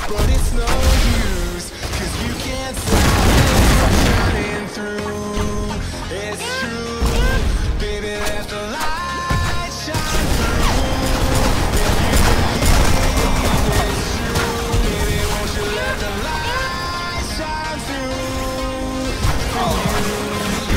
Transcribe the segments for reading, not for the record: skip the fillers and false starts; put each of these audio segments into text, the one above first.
but it's no use, 'cause you can't stop it from shining through. It's true, baby, let the light shine through. If you believe it's true, baby, won't you let the light shine through for you.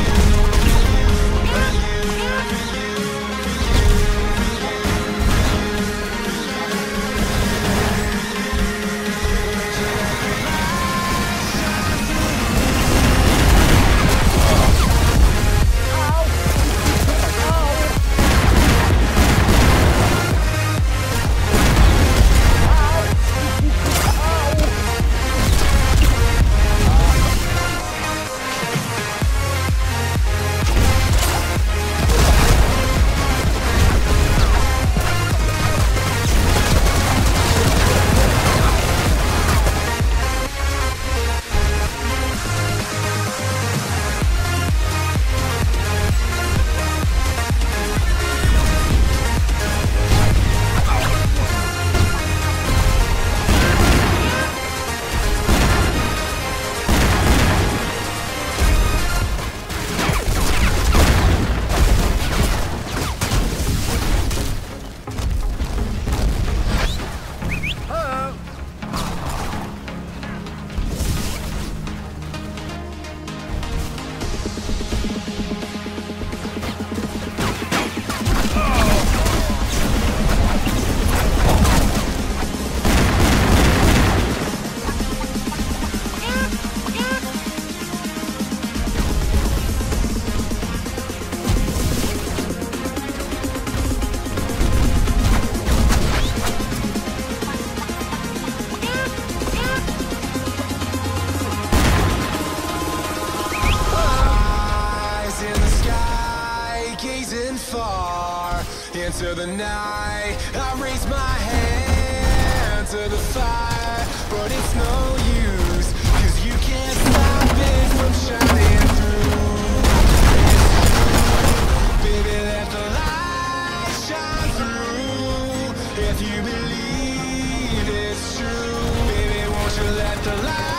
Gazing far into the night, I raise my hand to the fire, but it's no use, 'cause you can't stop it from shining through. Baby, let the light shine through. If you believe it's true, baby, won't you let the light